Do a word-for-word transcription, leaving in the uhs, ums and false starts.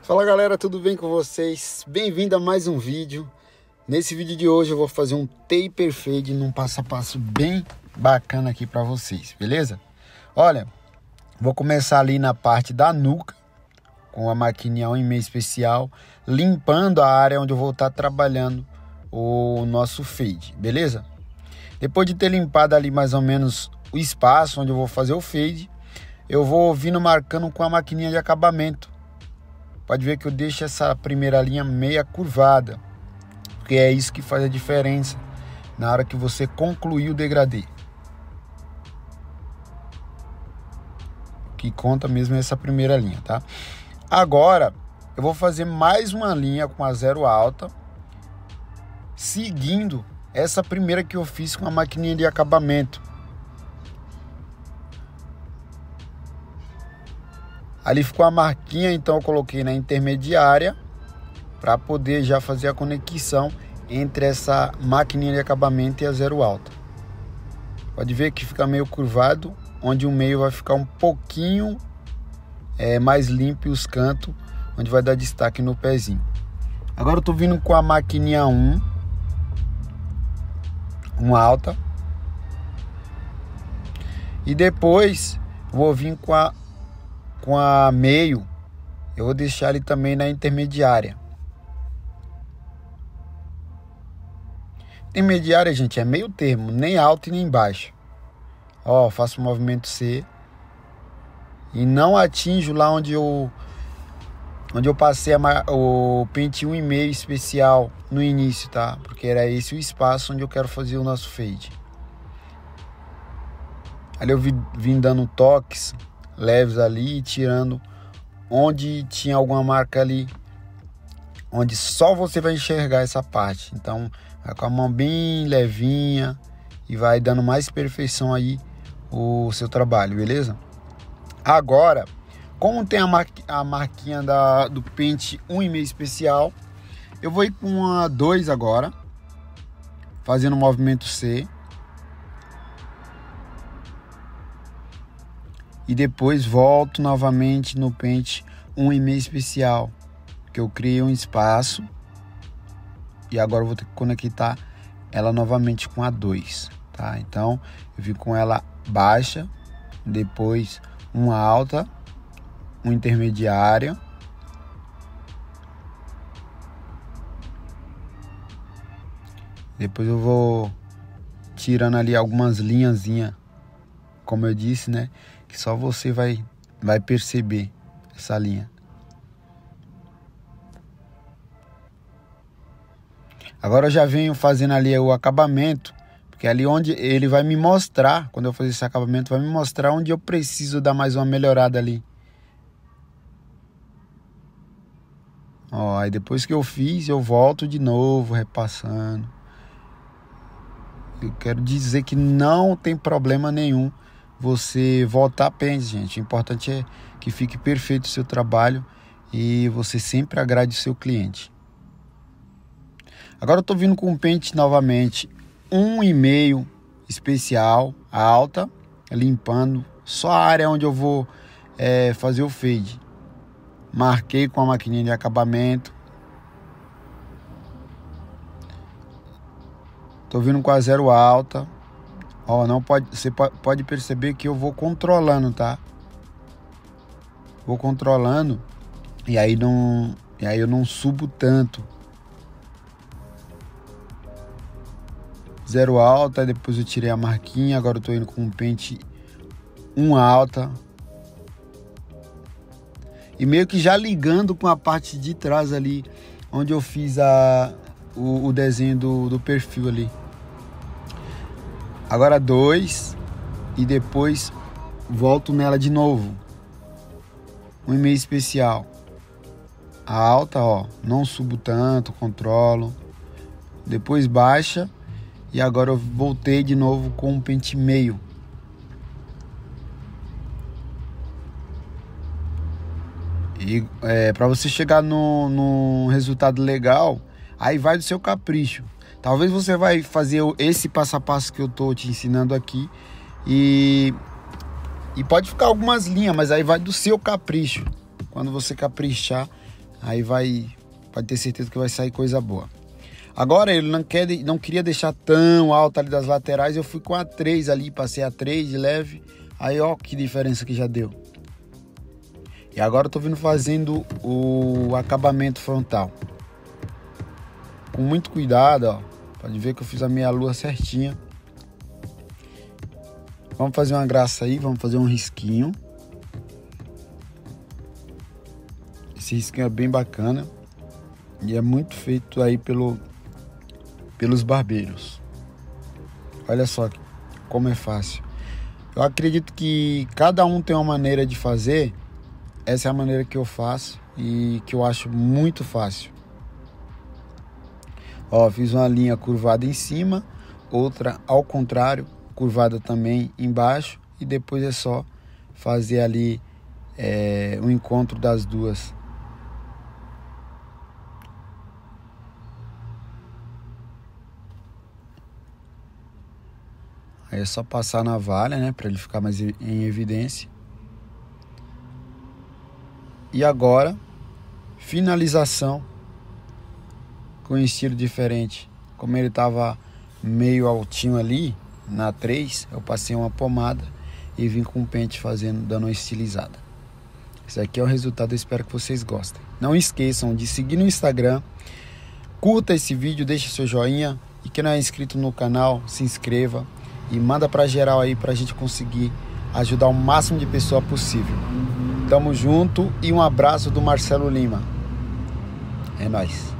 Fala galera, tudo bem com vocês? Bem-vindo a mais um vídeo. Nesse vídeo de hoje eu vou fazer um taper fade num passo a passo bem bacana aqui para vocês, beleza? Olha, vou começar ali na parte da nuca com a maquininha um e meio especial, limpando a área onde eu vou estar trabalhando o nosso fade, beleza? Depois de ter limpado ali mais ou menos o espaço onde eu vou fazer o fade, eu vou vindo marcando com a maquininha de acabamento. Pode ver que eu deixo essa primeira linha meia curvada, porque é isso que faz a diferença na hora que você concluir o degradê. O que conta mesmo é essa primeira linha, tá? Agora, eu vou fazer mais uma linha com a zero alta, seguindo essa primeira que eu fiz com a maquininha de acabamento. Ali ficou a marquinha, então eu coloquei na intermediária para poder já fazer a conexão entre essa maquininha de acabamento e a zero alta. Pode ver que fica meio curvado, onde o meio vai ficar um pouquinho é, mais limpo e os cantos, onde vai dar destaque no pezinho. Agora eu tô vindo com a maquininha um, um alta, e depois vou vir com a com a meio, eu vou deixar ele também na intermediária. Intermediária, gente, é meio termo, nem alto e nem baixo. Ó, faço o movimento C e não atinjo lá onde eu onde eu passei a, o pente um e meio especial no início, tá? Porque era esse o espaço onde eu quero fazer o nosso fade. Ali eu vim, vim dando toques leves ali, tirando onde tinha alguma marca ali, onde só você vai enxergar essa parte. Então vai com a mão bem levinha e vai dando mais perfeição aí o seu trabalho, beleza? Agora, como tem a, mar a marquinha da, do pente um e meio especial, eu vou ir com a dois agora, fazendo o movimento C. E depois volto novamente no pente um e meio especial, que eu criei um espaço. E agora eu vou ter que conectar ela novamente com a dois, tá? Então eu vim com ela baixa, depois uma alta, uma intermediária. Depois eu vou tirando ali algumas linhazinhas, como eu disse, né? Que só você vai, vai perceber essa linha. Agora eu já venho fazendo ali o acabamento, porque ali onde ele vai me mostrar, quando eu fazer esse acabamento, vai me mostrar onde eu preciso dar mais uma melhorada ali. Ó, aí depois que eu fiz, eu volto de novo, repassando. Eu quero dizer que não tem problema nenhum você voltar pente, gente. O importante é que fique perfeito o seu trabalho e você sempre agrade o seu cliente. Agora eu tô vindo com o pente novamente um e meio especial, alta, limpando só a área onde eu vou é, fazer o fade. Marquei com a maquininha de acabamento. Tô vindo com a zero alta. Ó, não pode, você pode perceber que eu vou controlando, tá? Vou controlando e aí não, e aí eu não subo tanto. Zero alta, depois eu tirei a marquinha, agora eu tô indo com um pente um alta. E meio que já ligando com a parte de trás ali, onde eu fiz a, o, o desenho do, do perfil ali. Agora dois e depois volto nela de novo. Um e meio especial. A alta, ó, não subo tanto, controlo. Depois baixa e agora eu voltei de novo com um pente meio. E é, para você chegar no, no resultado legal, aí vai do seu capricho. Talvez você vai fazer esse passo a passo que eu tô te ensinando aqui e, e pode ficar algumas linhas, mas aí vai do seu capricho. Quando você caprichar, aí vai, pode ter certeza que vai sair coisa boa. Agora ele não, quer, não queria deixar tão alta ali das laterais, eu fui com a três ali, passei a três de leve, aí ó que diferença que já deu. E agora eu tô vindo fazendo o acabamento frontal. Com muito cuidado, ó, pode ver que eu fiz a meia lua certinha. Vamos fazer uma graça aí, vamos fazer um risquinho. Esse risquinho é bem bacana e é muito feito aí pelo, pelos barbeiros. Olha só como é fácil. Eu acredito que cada um tem uma maneira de fazer. Essa é a maneira que eu faço e que eu acho muito fácil. Ó, fiz uma linha curvada em cima, outra ao contrário, curvada também embaixo, e depois é só fazer ali é, o encontro das duas. Aí é só passar na navalha, né, para ele ficar mais em evidência. E agora, finalização com um estilo diferente. Como ele tava meio altinho ali na três, eu passei uma pomada e vim com o pente fazendo, dando uma estilizada. Esse aqui é o resultado, eu espero que vocês gostem. Não esqueçam de seguir no Instagram, curta esse vídeo, deixa seu joinha, e quem não é inscrito no canal, se inscreva e manda pra geral aí pra gente conseguir ajudar o máximo de pessoa possível. Tamo junto e um abraço do Marcelo Lima. É nóis.